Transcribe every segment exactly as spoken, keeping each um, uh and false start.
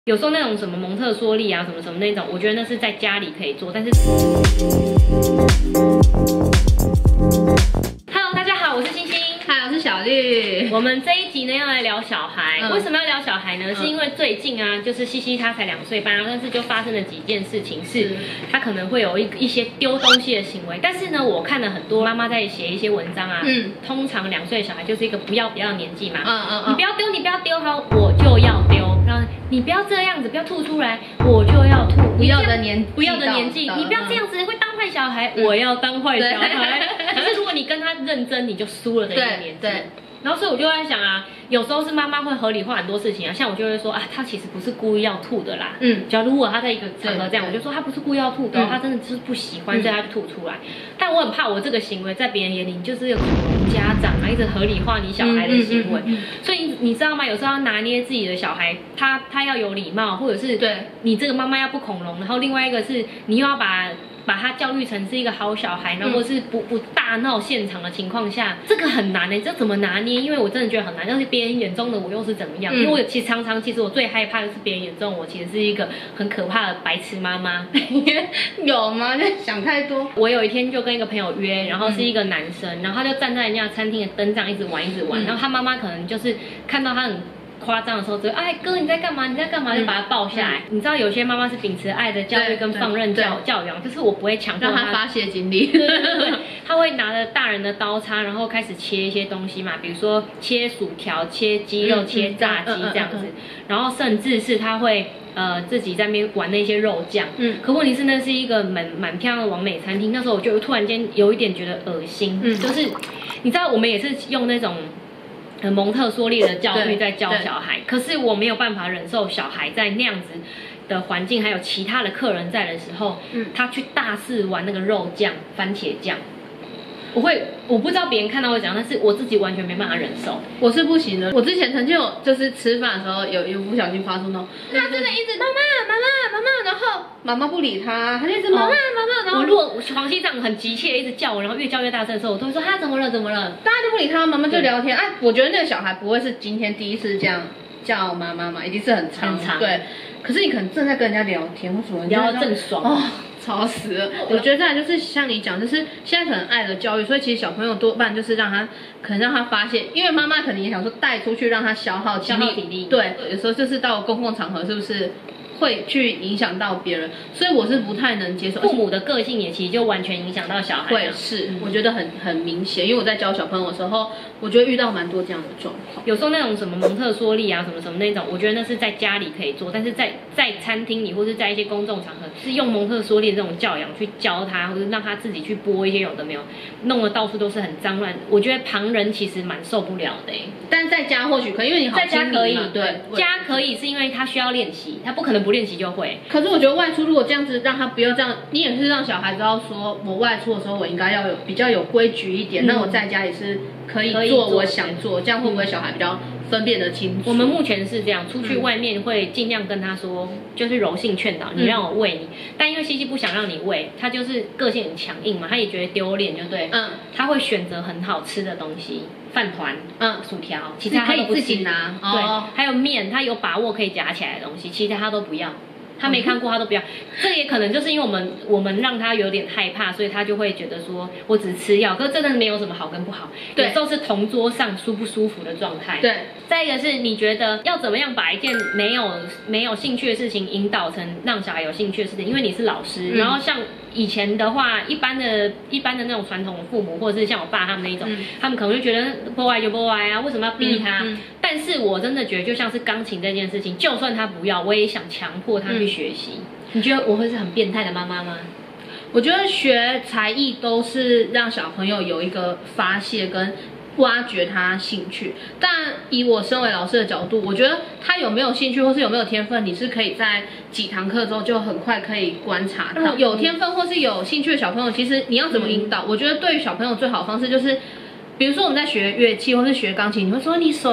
有时候那种什么蒙特梭利啊，什么什么那种，我觉得那是在家里可以做，但是。Hello， 大家好，我是星星。 嗨，我是小绿。 我们这一集呢要来聊小孩，嗯、为什么要聊小孩呢？嗯、是因为最近啊，就是西西他才两岁半，但是就发生了几件事情，是他可能会有一一些丢东西的行为。但是呢，我看了很多妈妈在写一些文章啊，嗯，通常两岁的小孩就是一个不要不要的年纪嘛，嗯嗯嗯，你不要丢，你不要丢，好，我就要丢。你不要这样子，不要吐出来，我就要吐。 不要的年不要的年纪，你不要这样子，会当坏小孩。我要当坏小孩。可是如果你跟他认真，你就输了这一个年纪。对。然后所以我就在想啊，有时候是妈妈会合理化很多事情啊，像我就会说啊，他其实不是故意要吐的啦。嗯。假如如果他在一个场合这样，我就说他不是故意要吐的，他真的就是不喜欢，所以他就吐出来。但我很怕我这个行为在别人眼里就是有恐龙家长啊，一直合理化你小孩的行为。所以你知道吗？有时候要拿捏自己的小孩，他他要有礼貌，或者是对你这个妈妈要不恐龙，然后另外一个是你又要把。把他教育成是一个好小孩，然后是不不大闹现场的情况下，这个很难呢、欸，这怎么拿捏？因为我真的觉得很难，但是别人眼中的我又是怎么样？嗯、因为我其实常常，其实我最害怕的是别人眼中我其实是一个很可怕的白痴妈妈。 有吗？就想太多。 我有一天就跟一个朋友约，然后是一个男生，然后他就站在人家餐厅的灯上一直玩一直玩，嗯、然后他妈妈可能就是看到他很。夸张的时候，就哎哥你在干嘛？你在干嘛？就把他抱下来。嗯、你知道有些妈妈是秉持爱的教育跟放任教教养，就是我不会强迫让他发泄精力。 对对对，他会拿着大人的刀叉，然后开始切一些东西嘛，比如说切薯条、切鸡肉、嗯、切炸鸡这样子，嗯嗯嗯嗯、然后甚至是他会。呃，自己在那边玩那些肉酱，嗯，可问题是那是一个蛮蛮漂亮的完美餐厅，那时候我就突然间有一点觉得恶心，嗯，就是你知道我们也是用那种。蒙特梭利的教育在教小孩，可是我没有办法忍受小孩在那样子的环境，还有其他的客人在的时候，嗯，他去大肆玩那个肉酱、番茄酱，我会我不知道别人看到会怎样，但是我自己完全没办法忍受， 我是不行的。我之前曾经有就是吃饭的时候有有不小心发出那种，他真的一直妈妈妈妈妈妈，然后妈妈不理他，他就一直妈妈妈妈，然后我如果黄西长很急切一直叫我，然后越叫越大声的时候，我都会说他怎么了怎么了， 大家都不理他，妈妈就聊天。哎，我觉得那个小孩不会是今天第一次这样叫妈妈嘛，一定是很长很长对。可是你可能正在跟人家聊天或什么， 聊得正爽哦。吵死了！我觉得再来就是像你讲，就是现在可能爱的教育，所以其实小朋友多半就是让他可能让他发现，因为妈妈可能也想说带出去让他消耗消耗体力， 对，有时候就是到公共场合是不是会去影响到别人，所以我是不太能接受。 父母的个性也其实就完全影响到小孩， 会是、嗯、我觉得很很明显，因为我在教小朋友的时候，我觉得遇到蛮多这样的状况。 有时候那种什么蒙特梭利啊，什么什么那种，我觉得那是在家里可以做，但是在在餐厅里或是在一些公众场合，是用蒙特梭利这种教养去教他，或者让他自己去剥一些有的没有，弄得到处都是很脏乱。我觉得旁人其实蛮受不了的、欸，但是在家或许可以，因为你好在家可以， 对， 家可以是因为他需要练习，他不可能不练习就会。 可是我觉得外出如果这样子让他不要这样，你也是让小孩知道说，我外出的时候我应该要有比较有规矩一点，嗯、那我在家也是可以做我想做，这样会不会小孩比较分辨得清楚？ 我们目前是这样，出去外面会尽量跟他说，就是柔性劝导，你让我喂你，嗯、但因为西西不想让你喂，他就是个性很强硬嘛，他也觉得丢脸，就对，嗯，他会选择很好吃的东西。饭团，嗯，薯条，其他他都不可以自己拿， 对，哦、还有面，他有把握可以夹起来的东西，其他他都不要。他没看过，他都不要。这也可能就是因为我们我们让他有点害怕，所以他就会觉得说，我只吃药，可是真的没有什么好跟不好。有时候是同桌上舒不舒服的状态。对。再一个是你觉得要怎么样把一件没有没有兴趣的事情引导成让小孩有兴趣的事情？因为你是老师，嗯、然后像以前的话，一般的一般的那种传统的父母，或者是像我爸他们那一种，嗯、他们可能会觉得不爱就不爱啊，为什么要逼他？嗯嗯、但是我真的觉得，就像是钢琴这件事情，就算他不要，我也想强迫他去学习。嗯、你觉得我会是很变态的妈妈吗？ 我觉得学才艺都是让小朋友有一个发泄跟挖掘他兴趣，但以我身为老师的角度，我觉得他有没有兴趣或是有没有天分，你是可以在几堂课之后就很快可以观察到。嗯、有天分或是有兴趣的小朋友，其实你要怎么引导？嗯、我觉得对于小朋友最好的方式就是。比如说我们在学乐器或是学钢琴，你会说你手要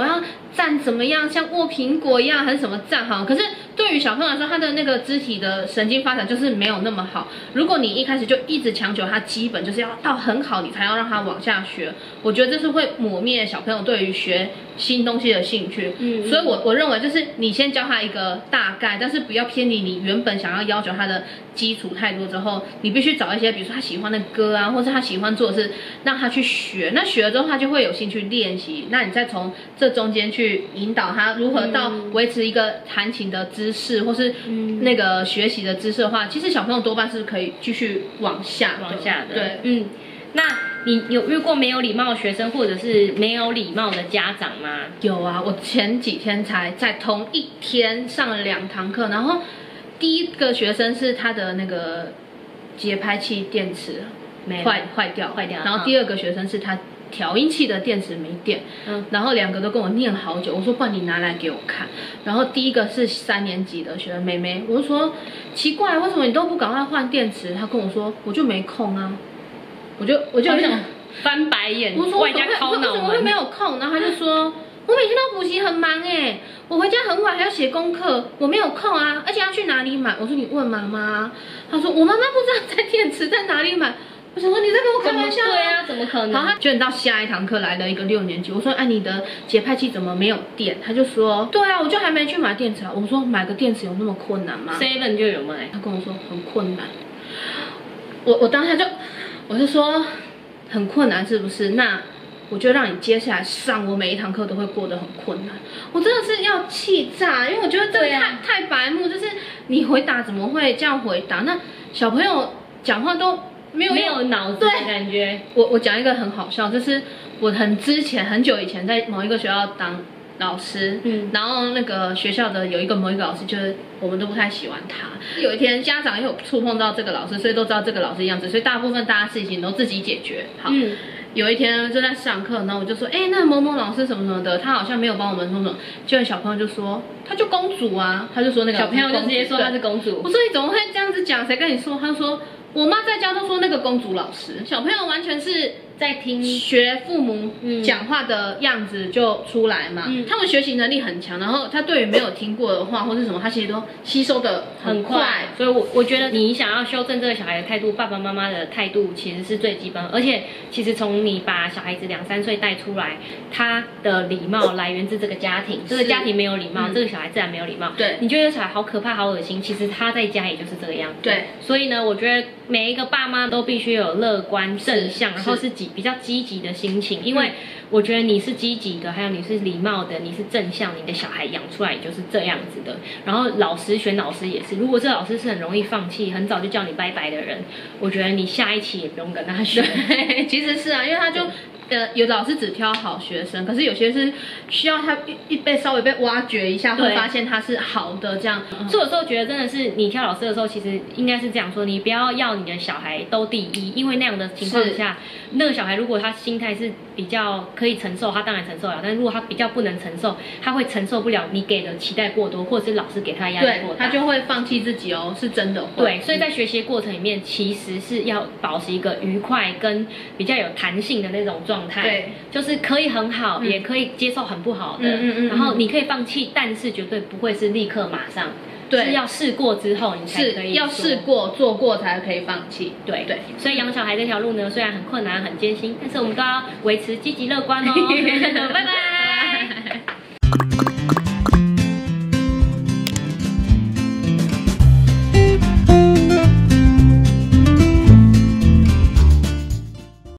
站怎么样，像握苹果一样，还是什么站好？可是对于小朋友来说，他的那个肢体的神经发展就是没有那么好。如果你一开始就一直强求他基本就是要到很好，你才要让他往下学，我觉得这是会抹灭小朋友对于学新东西的兴趣。嗯，所以我我认为就是你先教他一个大概，但是不要偏离你原本想要要求他的基础太多之后，你必须找一些，比如说他喜欢的歌啊，或是他喜欢做的事，让他去学。那学了之后，他就会有兴趣练习。那你再从这中间去引导他如何到维持一个弹琴的姿势，或是那个学习的姿势的话，其实小朋友多半是可以继续往下往下的。 对， 嗯。那你有遇过没有礼貌的学生，或者是没有礼貌的家长吗？ 有啊，我前几天才在同一天上了两堂课，然后第一个学生是他的那个节拍器电池坏坏掉坏掉， 然后第二个学生是他调音器的电池没电，嗯，然后两个都跟我念好久，我说不然你拿来给我看。然后第一个是三年级的学生妹妹，我就说奇怪，为什么你都不赶快换电池？她跟我说我就没空啊。我就我就想翻白眼， 我说外加敲脑门， 我怎么会没有空？然后他就说，我每天都补习很忙哎，我回家很晚还要写功课，我没有空啊，而且要去哪里买？我说你问妈妈。他说我妈妈不知道在电池在哪里买。我想说你在跟我开玩笑？ 对啊，怎么可能？ 然后他就到下一堂课来了一个六年级，我说哎、啊、你的节拍器怎么没有电？他就说对啊，我就还没去买电池啊。我说买个电池有那么困难吗 ？Seven 就有卖。 他跟我说很困难。我我当下就我就说。很困难是不是？那我就让你接下来上我每一堂课都会过得很困难。我真的是要气炸，因为我觉得这个太、啊、太白目，就是你回答怎么会这样回答？那小朋友讲话都没有没有脑子的感觉。 我我讲一个很好笑，就是我很之前很久以前在某一个学校当老师，嗯，然后那个学校的有一个某一个老师，就是我们都不太喜欢他。有一天家长也有触碰到这个老师，所以都知道这个老师的样子，所以大部分大家事情都自己解决。好，嗯，有一天就在上课，然后我就说，哎、欸，那某某老师什么什么的，他好像没有帮我们弄什么。结果小朋友就说，他就公主啊，他就说那个小朋友就直接说他是公主。 我说你怎么会这样子讲？谁跟你说？他说我妈在家都说那个公主老师。小朋友完全是。在听学父母讲话的样子就出来嘛，嗯、他们学习能力很强，然后他对于没有听过的话或是什么，他其实都吸收的很快。很快所以我，我觉得你想要修正这个小孩的态度，爸爸妈妈的态度其实是最基本的。而且，其实从你把小孩子两三岁带出来，他的礼貌来源自这个家庭，这个家庭没有礼貌，嗯、这个小孩自然没有礼貌。 对， 你觉得小孩好可怕、好恶心，其实他在家也就是这个样子。 对， 所以呢，我觉得每一个爸妈都必须有乐观正向，然后是积比较积极的心情，因为我觉得你是积极的，还有你是礼貌的，你是正向，你的小孩养出来也就是这样子的。然后老师选老师也是，如果这老师是很容易放弃，很早就叫你拜拜的人，我觉得你下一期也不用跟他学。 其实是啊，因为他就。呃，有老师只挑好学生，可是有些是需要他一被稍微被挖掘一下，会发现他是好的这样。 所以有时候觉得真的是你挑老师的时候，其实应该是这样说：你不要要你的小孩都第一，因为那样的情况下，那个小孩如果他心态是比较可以承受，他当然承受了；但是如果他比较不能承受，他会承受不了你给的期待过多，或者是老师给他压力过大， 他就会放弃自己哦，是真的会。 对，所以在学习过程里面，其实是要保持一个愉快跟比较有弹性的那种状态。 对， 就是可以很好，嗯、也可以接受很不好的， 嗯嗯嗯、 然后你可以放弃，但是绝对不会是立刻马上， 对， 是要试过之后你才可以， 要试过做过才可以放弃。 对对，所以养小孩这条路呢，虽然很困难很艰辛，但是我们都要维持积极乐观哦。拜拜。